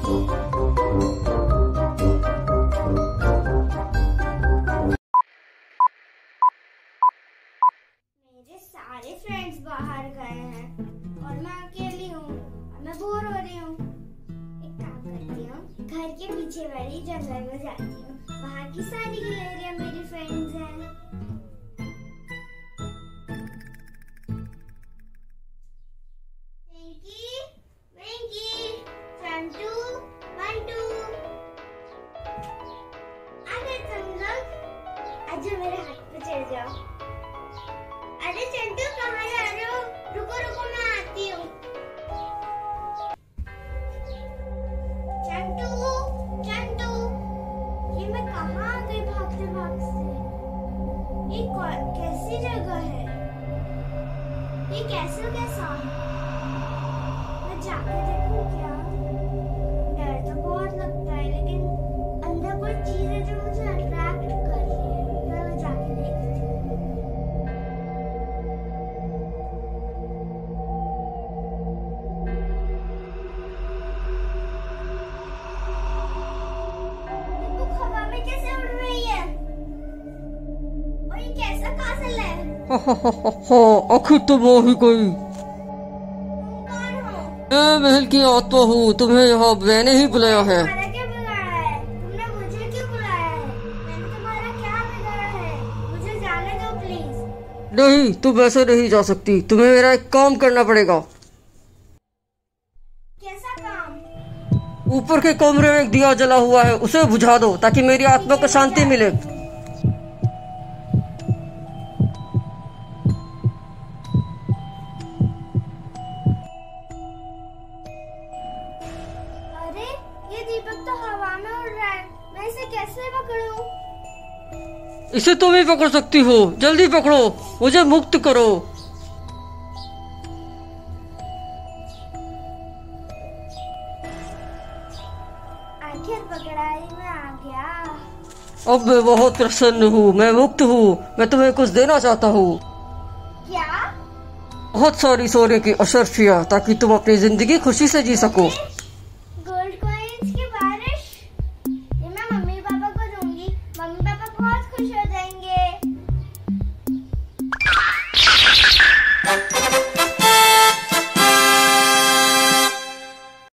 मेरे सारे फ्रेंड्स बाहर गए हैं और मैं अकेली हूँ और मैं बोर हो रही हूँ। एक काम करती हूँ, घर के पीछे वाली जंगल में जाती हूँ। वहाँ की सारी गिलहरियाँ मेरी फ्रेंड्स हैं। चंटू, बंटू, अरे तुम लोग आजो मेरे हाथ पे चढ़ जाओ। अरे चंटू कहाँ जा रहे हो? रुको रुको मैं आती हूँ। चंटू, चंटू, ये मैं कहाँ आ गई भागते भागते? ये कैसी जगह है? ये कैसा? मैं जाके देखूं क्या? डर तो बहुत लगता है, लेकिन अंदर कोई चीज है जो मुझे अट्रैक्ट कर रही है। मैं जाके देखती हूँ। हवा में कैसे उड़ रही है? और ये कैसा कासल है? आखिर तुम आ ही गई। मैं महल की आत्मा हूँ, तुम्हें यहाँ मैंने ही बुलाया है। क्या बिगाड़ा है? तुमने मुझे क्यों बुलाया है? मैंने तुम्हारा क्या बिगाड़ा है? मुझे जाने दो प्लीज। नहीं, तुम ऐसे नहीं जा सकती। तुम्हें मेरा एक काम करना पड़ेगा। कैसा काम? ऊपर के कमरे में एक दिया जला हुआ है, उसे बुझा दो ताकि मेरी आत्मा को शांति मिले। ये दीपक तो हवा में उड़ रहा है, मैं इसे कैसे पकड़ूं? इसे तुम ही पकड़ सकती हो, जल्दी पकड़ो, मुझे मुक्त करो। आखिर पकड़ाई में आ गया। अब मैं बहुत प्रसन्न हूँ, मैं मुक्त हूँ। मैं तुम्हें कुछ देना चाहता हूँ। क्या? बहुत सारी सोने की अशर्फियाँ, ताकि तुम अपनी जिंदगी खुशी से जी सको।